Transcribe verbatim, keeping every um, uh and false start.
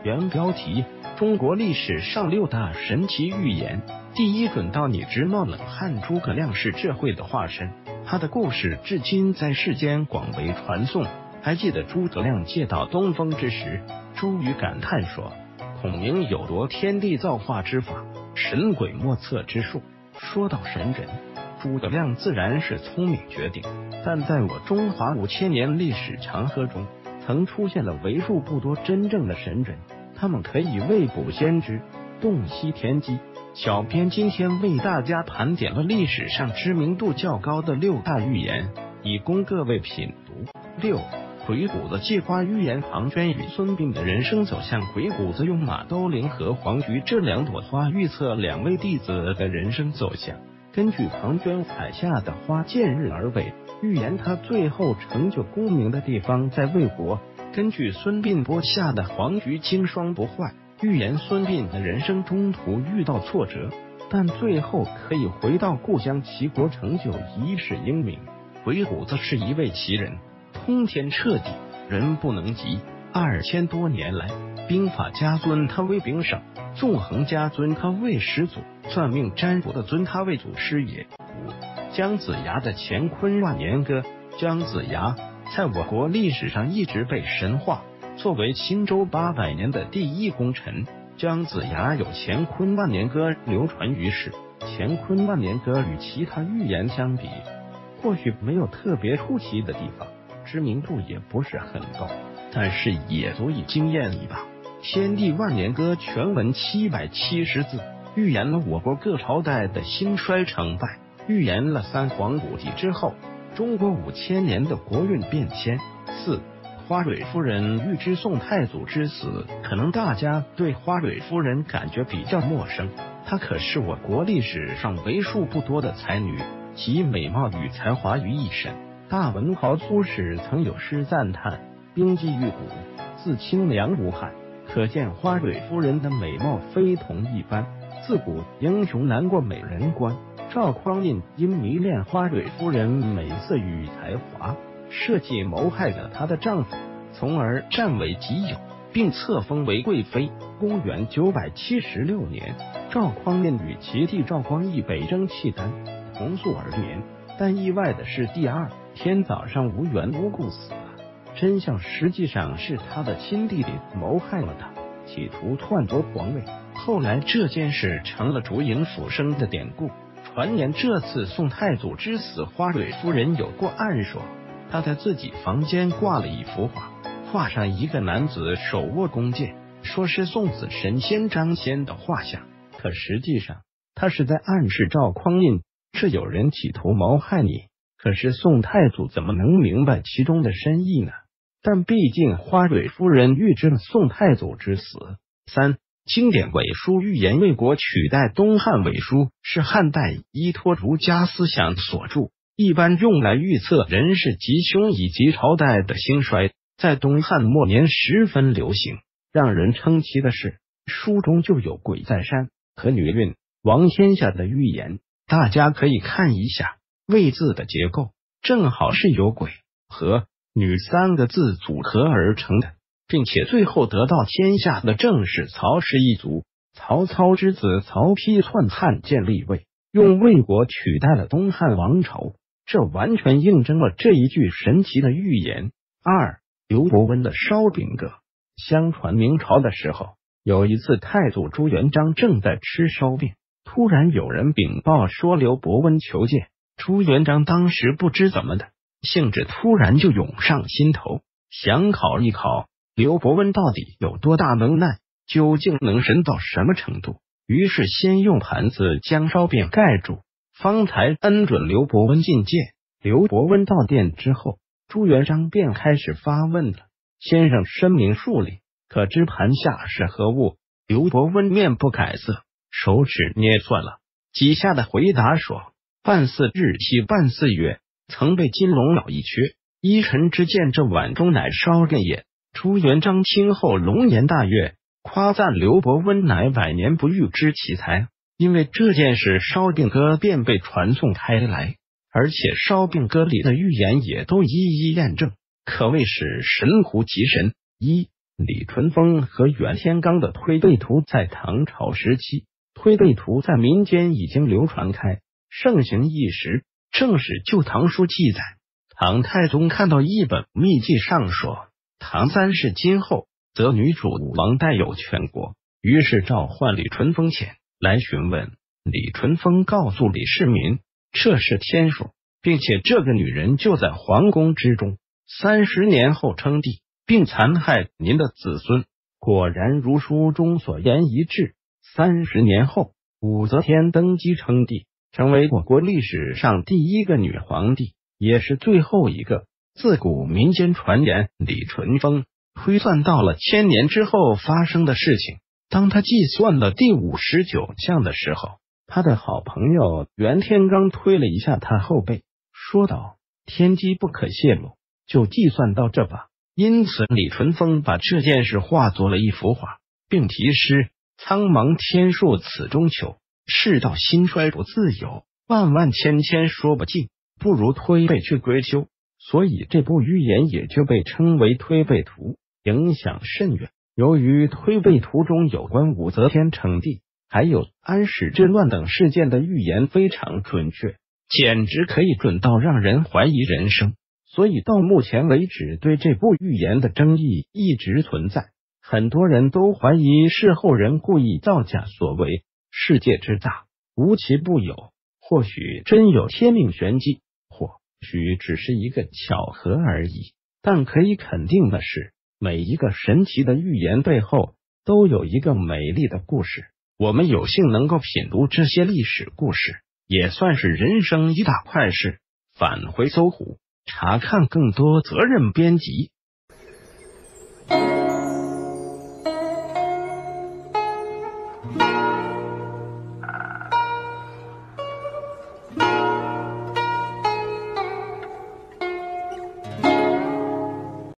原标题：中国历史上六大神奇预言。第一，准到你直冒冷汗。诸葛亮是智慧的化身，他的故事至今在世间广为传颂。还记得诸葛亮借到东风之时，朱瑜感叹说：“孔明有夺天地造化之法，神鬼莫测之术。”说到神人，诸葛亮自然是聪明绝顶，但在我中华五千年历史长河中，曾出现了为数不多真正的神人，他们可以未卜先知，洞悉天机。小编今天为大家盘点了历史上知名度较高的六大预言，以供各位品读。六，鬼谷子计划预言庞涓与孙膑的人生走向。鬼谷子用马兜铃和黄菊这两朵花预测两位弟子的人生走向，根据庞涓采下的花见日而为，预言他最后成就功名的地方在魏国；根据孙膑播下的黄菊经霜不坏，预言孙膑的人生中途遇到挫折，但最后可以回到故乡齐国，成就一世英名。鬼谷子是一位奇人，通天彻地，人不能及。二千多年来，兵法家尊他为兵圣，纵横家尊他为始祖，算命占卜的尊他为祖师爷。五，姜子牙的乾坤万年歌。姜子牙在我国历史上一直被神化，作为青州八百年的第一功臣，姜子牙有乾坤万年歌流传于世。乾坤万年歌与其他预言相比，或许没有特别出奇的地方，知名度也不是很高，但是也足以惊艳一把。天地万年歌全文七百七十字，预言了我国各朝代的兴衰成败，预言了三皇五帝之后中国五千年的国运变迁。四，花蕊夫人预知宋太祖之死。可能大家对花蕊夫人感觉比较陌生，她可是我国历史上为数不多的才女，集美貌与才华于一身。大文豪苏轼曾有诗赞叹：冰肌玉骨，自清凉无憾。可见花蕊夫人的美貌非同一般。自古英雄难过美人关，赵匡胤因迷恋花蕊夫人美色与才华，设计谋害了她的丈夫，从而占为己有，并册封为贵妃。公元九百七十六年，赵匡胤与其弟赵光义北征契丹，同宿而眠，但意外的是第二天早上无缘无故死了。真相实际上是他的亲弟弟谋害了他，企图篡夺皇位。后来这件事成了烛影斧声的典故，传言这次宋太祖之死，花蕊夫人有过暗说。她在自己房间挂了一幅画，画上一个男子手握弓箭，说是送子神仙张仙的画像，可实际上他是在暗示赵匡胤，是有人企图谋害你。可是宋太祖怎么能明白其中的深意呢？但毕竟花蕊夫人预知了宋太祖之死。三，经典伪书预言魏国取代东汉。伪书是汉代依托儒家思想所著，一般用来预测人事吉凶以及朝代的兴衰，在东汉末年十分流行。让人称奇的是，书中就有鬼在山和女运王天下的预言，大家可以看一下。魏字的结构正好是由鬼和女三个字组合而成的，并且最后得到天下的正是曹氏一族。曹操之子曹丕篡汉建立魏，用魏国取代了东汉王朝，这完全印证了这一句神奇的预言。二，刘伯温的烧饼歌。相传明朝的时候，有一次太祖朱元璋正在吃烧饼，突然有人禀报说刘伯温求见。朱元璋当时不知怎么的，兴致突然就涌上心头，想考一考刘伯温到底有多大能耐，究竟能神到什么程度。于是先用盘子将烧饼盖住，方才恩准刘伯温觐见。刘伯温到殿之后，朱元璋便开始发问了：先生深明数理，可知盘下是何物？刘伯温面不改色，手指捏算了，几下的回答说：半似日期，半似月，曾被金龙脑一缺，依臣之见，这碗中乃烧饼也。朱元璋听后龙颜大悦，夸赞刘伯温乃百年不遇之奇才。因为这件事，烧饼歌便被传颂开来，而且烧饼歌里的预言也都一一验证，可谓是神乎其神。一， 李淳风和袁天罡的推背图在唐朝时期，推背图在民间已经流传开，盛行一时。正史《旧唐书》记载，唐太宗看到一本秘籍上说，唐三世今后则女主王代有全国，于是召唤李淳风前来询问。李淳风告诉李世民，这是天数，并且这个女人就在皇宫之中，三十年后称帝，并残害您的子孙。果然如书中所言一致，三十年后武则天登基称帝，成为我国历史上第一个女皇帝，也是最后一个。自古民间传言，李淳风推算到了千年之后发生的事情。当他计算了第五十九项的时候，他的好朋友袁天罡推了一下他后背，说道：天机不可泄露，就计算到这吧。因此李淳风把这件事化作了一幅画，并题诗：苍茫天数此中求，世道兴衰不自由，万万千千说不尽，不如推背去归咎。所以这部寓言也就被称为推背图，影响甚远。由于推背图中有关武则天称帝还有安史之乱等事件的预言非常准确，简直可以准到让人怀疑人生，所以到目前为止对这部预言的争议一直存在。很多人都怀疑是后人故意造假所为。世界之大，无奇不有，或许真有天命玄机，或许只是一个巧合而已。但可以肯定的是，每一个神奇的预言背后都有一个美丽的故事。我们有幸能够品读这些历史故事，也算是人生一大快事。返回搜狐，查看更多责任编辑。